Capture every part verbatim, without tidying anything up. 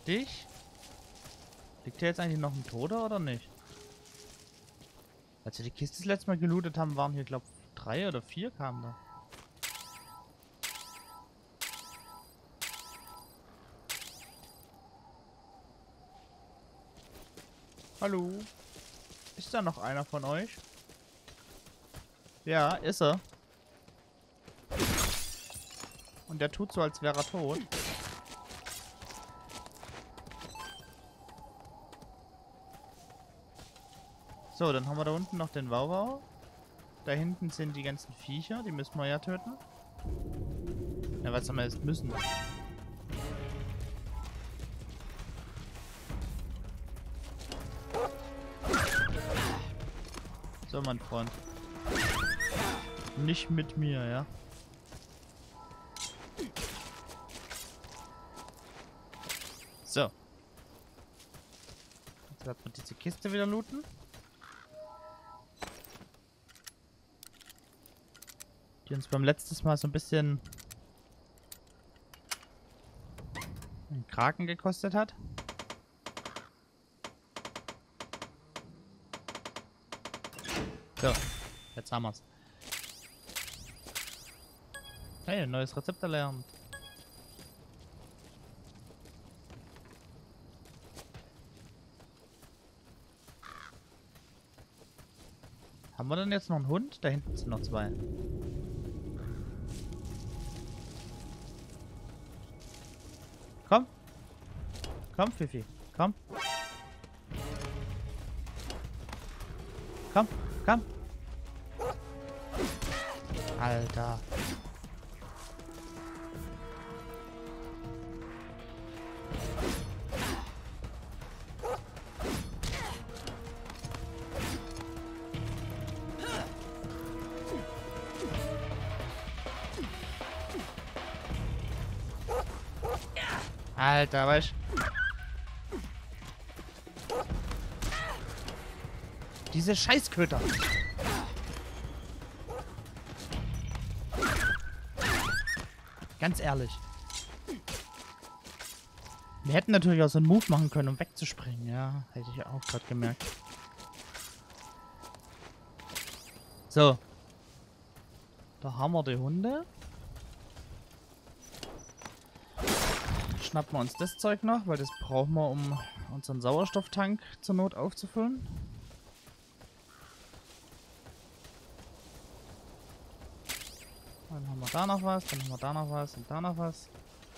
dich. Liegt hier jetzt eigentlich noch ein Toter oder nicht? Als wir die Kiste das letzte Mal gelootet haben, waren hier, glaube ich, drei oder vier kamen da. Hallo? Ist da noch einer von euch? Ja, ist er. Und der tut so, als wäre er tot. So, dann haben wir da unten noch den Wauwau. Da hinten sind die ganzen Viecher, die müssen wir ja töten. Ja, was haben wir jetzt müssen? So, mein Freund. Nicht mit mir, ja? So. Jetzt werden wir diese Kiste wieder looten. Die uns beim letzten Mal so ein bisschen einen Kraken gekostet hat. So, jetzt haben wir's. Hey, ein neues Rezept erlernt. Haben wir denn jetzt noch einen Hund? Da hinten sind noch zwei. Komm. Komm, Fifi. Komm. Komm, komm. Alter. Alter, weißt du? Diese Scheißköter. Ganz ehrlich. Wir hätten natürlich auch so einen Move machen können, um wegzuspringen. Ja, hätte ich auch gerade gemerkt. So. Da haben wir die Hunde. Schnappen wir uns das Zeug noch, weil das brauchen wir, um unseren Sauerstofftank zur Not aufzufüllen. Dann haben wir da noch was, dann haben wir da noch was und da noch was.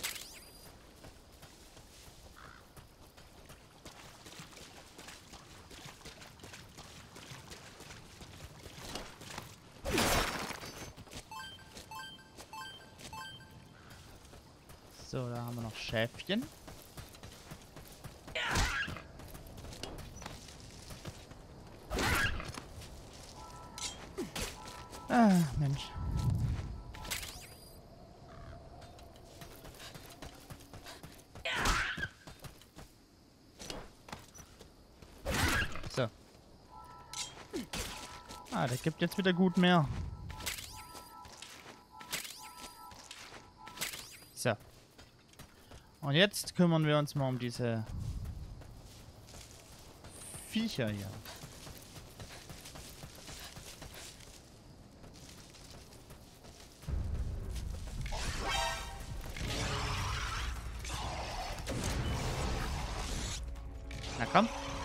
So, da haben wir noch Schäfchen. Ah, Mensch. So. Ah, der gibt jetzt wieder gut mehr. So. Und jetzt kümmern wir uns mal um diese Viecher hier. Na komm.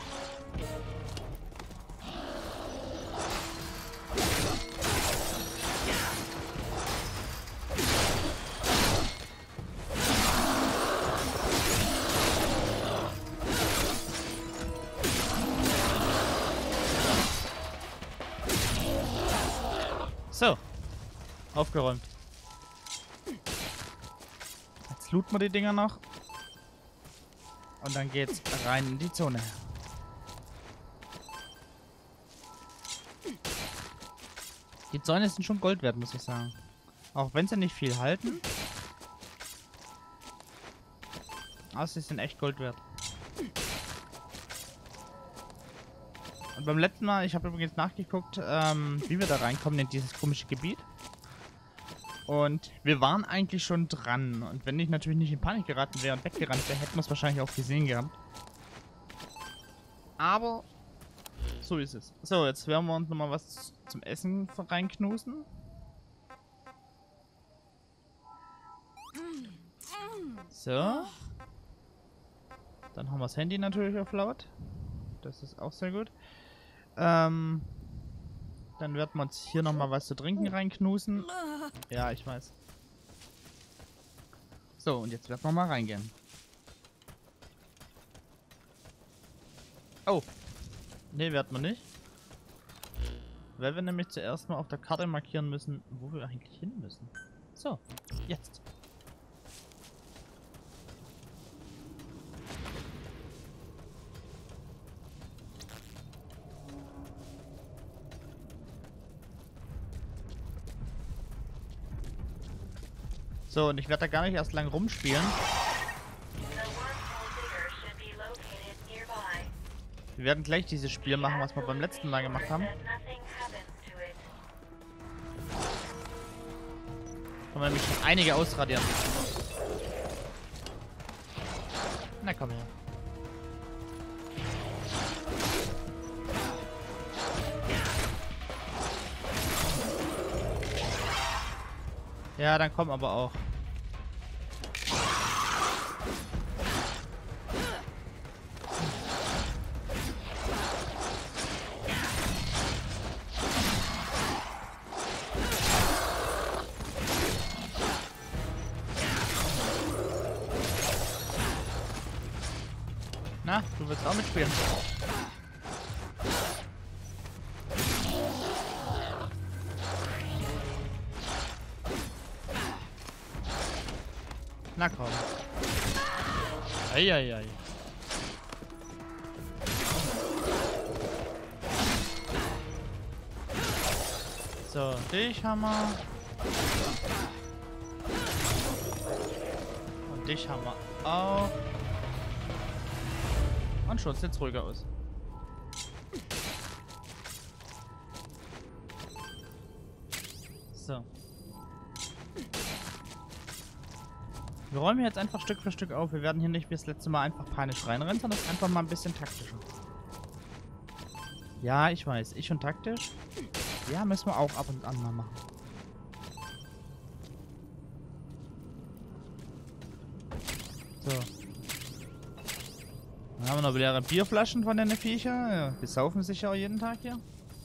So. Aufgeräumt. Jetzt looten wir die Dinger noch. Und dann geht's rein in die Zone. Die Zäune sind schon Gold wert, muss ich sagen. Auch wenn sie nicht viel halten. Aber sie sind echt Gold wert. Und beim letzten Mal, ich habe übrigens nachgeguckt, ähm, wie wir da reinkommen in dieses komische Gebiet. Und wir waren eigentlich schon dran. Und wenn ich natürlich nicht in Panik geraten wäre und weggerannt wäre, hätten wir es wahrscheinlich auch gesehen gehabt. Aber so ist es. So, jetzt werden wir uns nochmal was zum Essen reinknusen. So. Dann haben wir das Handy natürlich auf laut. Das ist auch sehr gut. Ähm, dann werden wir uns hier nochmal was zu trinken reinknusen. Ja, ich weiß. So, und jetzt werden wir mal reingehen. Oh. Ne, werden wir nicht. Weil wir nämlich zuerst mal auf der Karte markieren müssen, wo wir eigentlich hin müssen. So, jetzt. So, und ich werde da gar nicht erst lang rumspielen. Wir werden gleich dieses Spiel machen, was wir beim letzten Mal gemacht haben. Können wir nämlich schon einige ausradieren. Na komm her. Ja, dann komm aber auch. Na, du willst auch mitspielen. Na komm. Eieiei. So, dich haben wir. Und dich haben wir auch. Und schon sieht's ruhiger aus. So. Wir räumen jetzt einfach Stück für Stück auf. Wir werden hier nicht wie das letzte Mal einfach panisch reinrennen, sondern einfach mal ein bisschen taktischer. Ja, ich weiß. Ich und taktisch. Ja, müssen wir auch ab und an mal machen. So. Dann haben wir noch leere Bierflaschen von den Viecher. Ja, die saufen sich ja auch jeden Tag hier.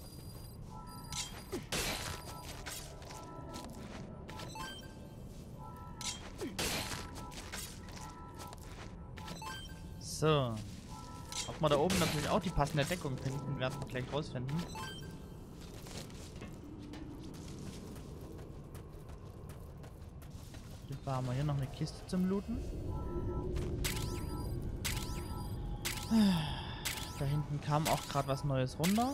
So. Ob wir da oben natürlich auch die passende Deckung finden, werden wir gleich rausfinden. Auf jeden Fall haben wir hier noch eine Kiste zum Looten. Da hinten kam auch gerade was Neues runter.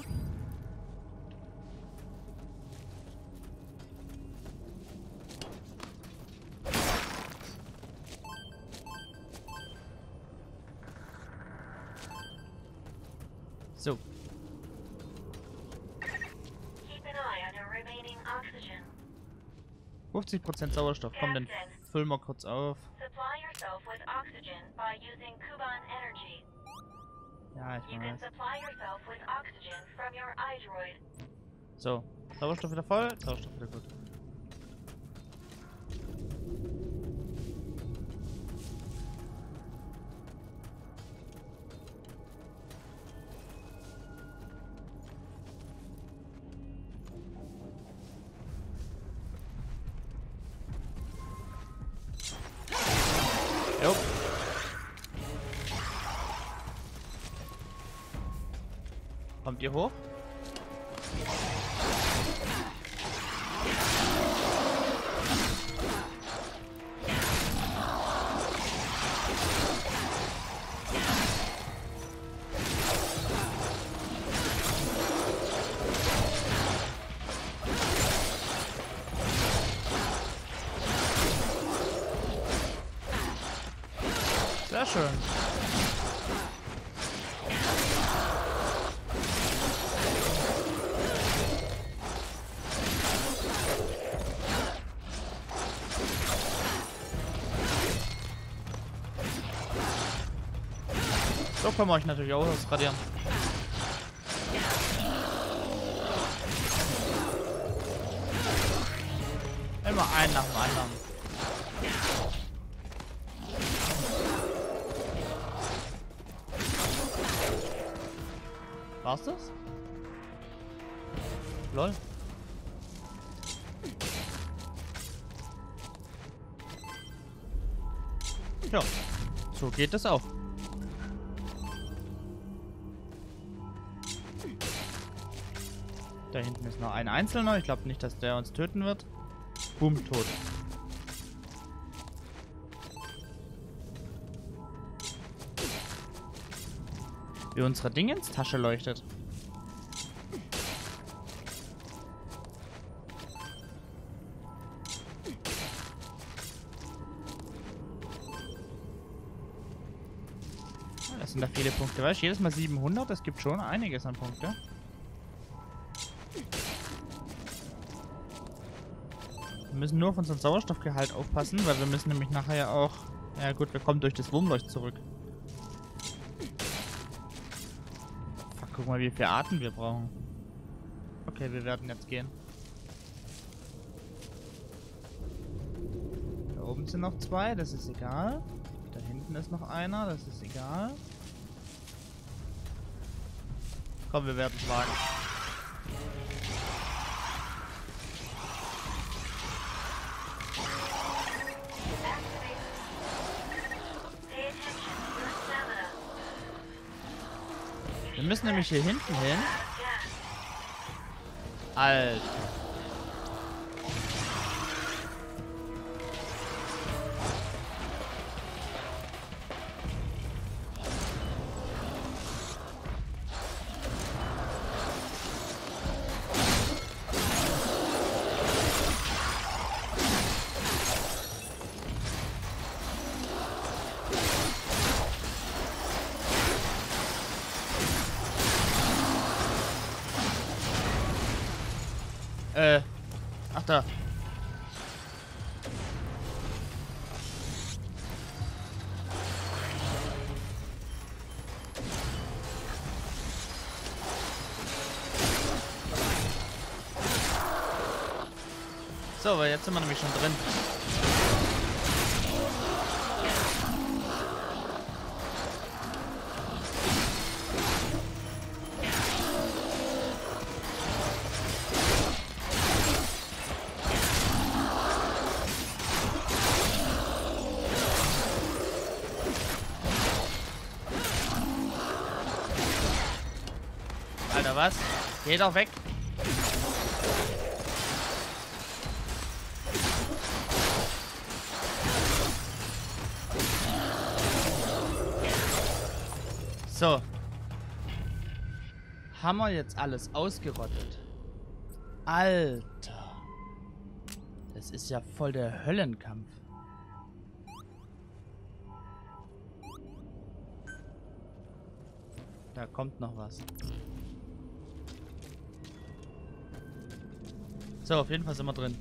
So. fünfzig Prozent Sauerstoff. Komm, dann füllen wir kurz auf. Ja, ich weiß. So. Sauerstoff wieder voll. Sauerstoff wieder gut. Jo. Kommt ihr hoch? Sehr schön. So können wir euch natürlich auch ausradieren. Immer einen nach dem anderen. War's das? Lol. Ja, so geht das auch. Da hinten ist noch ein Einzelner. Ich glaube nicht, dass der uns töten wird. Boom, tot. Wie unsere Dingenstasche leuchtet. Das sind da viele Punkte. Weißt du, jedes Mal siebenhundert, das gibt schon einiges an Punkte. Wir müssen nur auf unseren Sauerstoffgehalt aufpassen, weil wir müssen nämlich nachher ja auch... Ja gut, wir kommen durch das Wurmloch zurück. Fuck, guck mal, wie viel Atem wir brauchen. Okay, wir werden jetzt gehen. Da oben sind noch zwei, das ist egal. Da hinten ist noch einer, das ist egal. Komm, wir werden es wagen. Wir müssen nämlich hier hinten hin. Alter. Äh, ach da. So, weil jetzt sind wir nämlich schon drin. Alter, was? Geh doch weg. So. Haben wir jetzt alles ausgerottet? Alter. Das ist ja voll der Höllenkampf. Da kommt noch was. So, auf jeden Fall sind wir drin.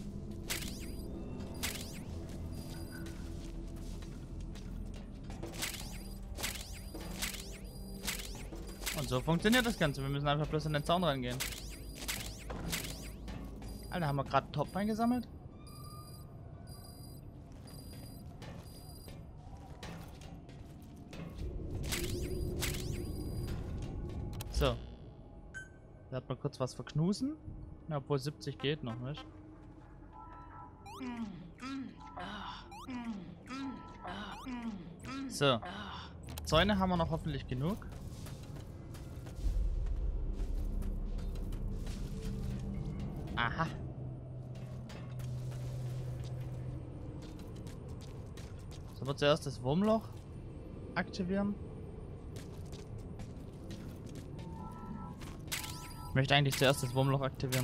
Und so funktioniert das Ganze. Wir müssen einfach bloß an den Zaun rangehen. Alter, haben wir gerade einen Topf eingesammelt? So. Da hat man kurz was verknusen. Ja, obwohl siebzig geht noch, nicht? So. Zäune haben wir noch hoffentlich genug. Aha. Sollen wir zuerst das Wurmloch aktivieren? Ich möchte eigentlich zuerst das Wurmloch aktivieren.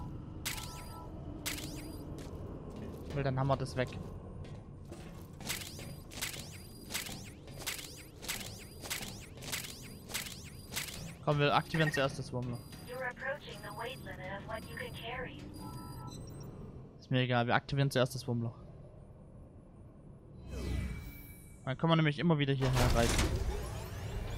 Weil dann haben wir das weg. Komm, wir aktivieren zuerst das Wurmloch. Ist mir egal, wir aktivieren zuerst das Wurmloch. Dann können wir nämlich immer wieder hierher reisen.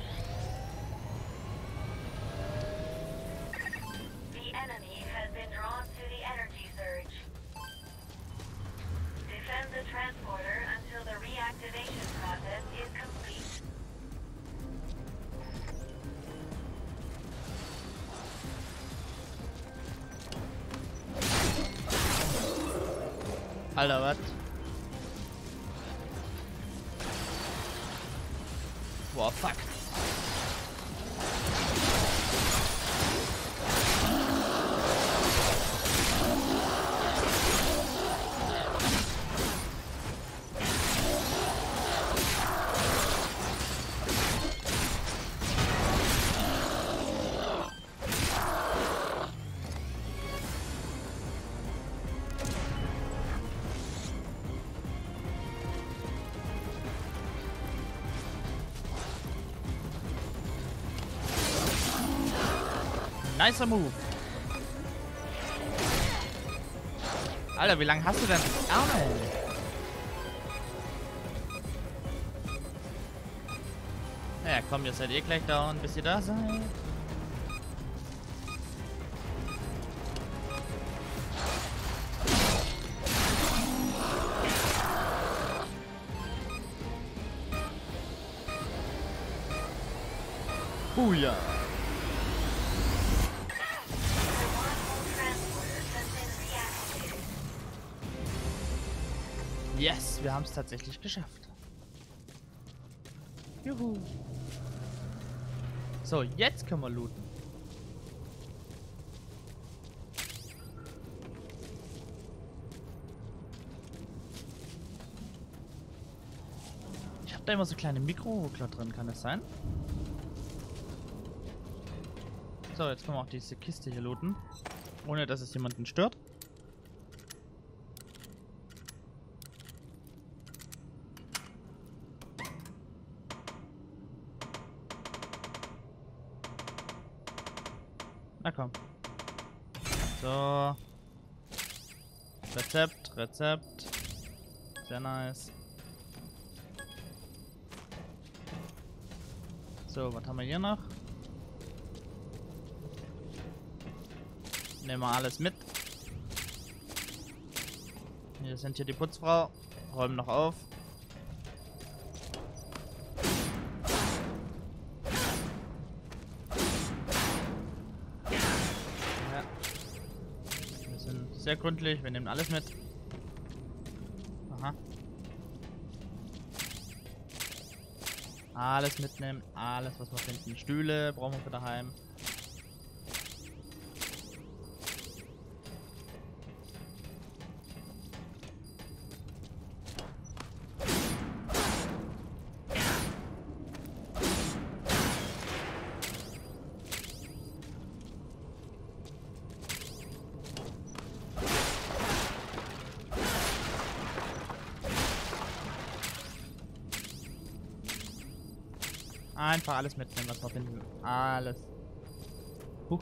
Alter, was? Boah, fuck. Nicer Move. Alter, wie lange hast du denn Arme? Naja, komm, ihr seid eh gleich down, bis ihr da seid. Oh ja. Yes, wir haben es tatsächlich geschafft. Juhu. So, jetzt können wir looten. Ich habe da immer so kleine Mikroruckler drin, kann das sein? So, jetzt können wir auch diese Kiste hier looten. Ohne dass es jemanden stört. Na komm. So. Rezept, Rezept. Sehr nice. So, was haben wir hier noch? Nehmen wir alles mit. Hier sind hier die Putzfrau. Räumen noch auf. Ja. Wir sind sehr gründlich. Wir nehmen alles mit. Aha. Alles mitnehmen. Alles, was wir finden. Stühle brauchen wir für daheim. Einfach alles mitnehmen, was wir finden. Alles. Huch.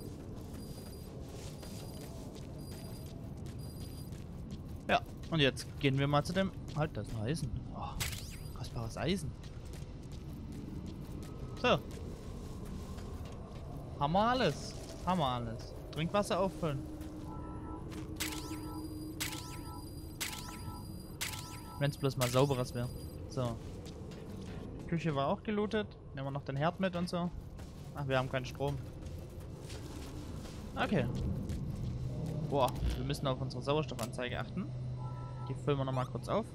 Ja, und jetzt gehen wir mal zu dem... Halt, das ist ein Eisen. Oh, kostbares Eisen. So. Haben wir alles. Haben wir alles. Trinkwasser auffüllen. Wenn es bloß mal sauberes wäre. So. Küche war auch gelootet. Nehmen wir noch den Herd mit und so. Ach, wir haben keinen Strom. Okay. Boah, wir müssen auf unsere Sauerstoffanzeige achten. Die füllen wir nochmal kurz auf.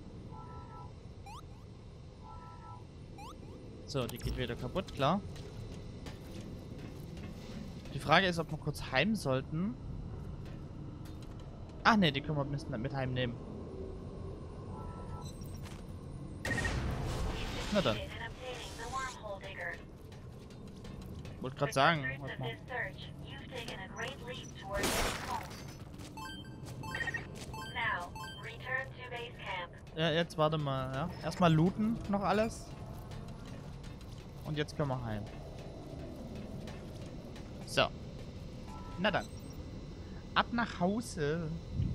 So, die geht wieder kaputt, klar. Die Frage ist, ob wir kurz heim sollten. Ach ne, die können wir mit, mit heimnehmen. Na dann. Wollte gerade sagen. Warte mal. Ja, jetzt warte mal. Ja. Erstmal looten noch alles. Und jetzt können wir heim. So. Na dann. Ab nach Hause.